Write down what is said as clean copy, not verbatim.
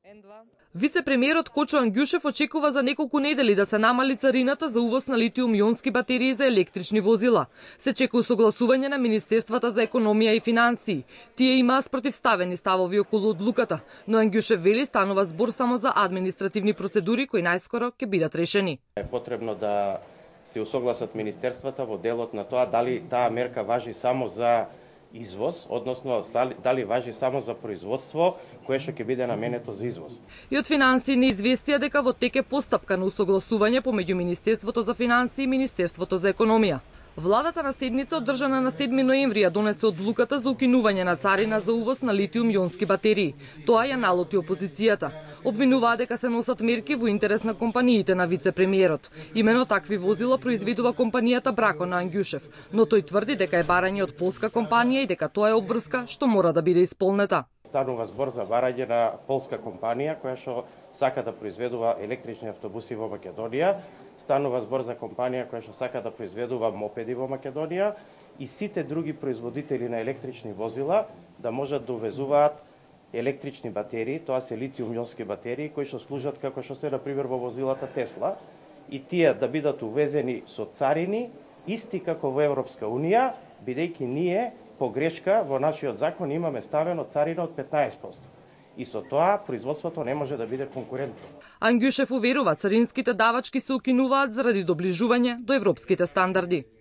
Вице-премиерот Кочо Ангјушев очекува за неколку недели да се намали царината за увоз на литиум-ионски батерии за електрични возила. Се чека согласување на Министерствата за економија и финансии. Тие имаа спротивставени ставови околу одлуката, но Ангјушев вели станува збор само за административни процедури кои најскоро ќе бидат решени. Е потребно да се усогласат министерствата во делот на тоа дали таа мерка важи само за извоз, односно дали важи само за производство кое што ќе биде наменето за извоз. И од финансии не известија дека во тек е постапка на усогласување помеѓу Министерството за финансии и Министерството за економија. Владата на седница одржана на 7 ноември ја донесе одлуката за укинување на царина за увоз на литиум-ионски батерии. Тоа ја налоти опозицијата. Обвинуваа дека се носат мерки во интерес на компаниите на вице-премиерот. Имено такви возила произведува компанијата Брако на Ангјушев, но тој тврди дека е барање од полска компанија и дека тоа е обврска што мора да биде исполнета. Станува збор за барање на полска компанија која што сака да произведува електрични автобуси во Македонија. Станува збор за компанија која што сака да произведува мопеди во Македонија и сите други производители на електрични возила да можат да увезуваат електрични батерии, тоа се литиум-ионски батерии кои што служат како што се на пример во возилата Тесла и тие да бидат увезени со царини исти како во Европска унија, бидејќи ние по грешка во нашиот закон имаме ставено царина од 15%. И со тоа производството не може да биде конкурентно. Ангјушев уверува царинските давачки се укинуваат заради доближување до европските стандарди.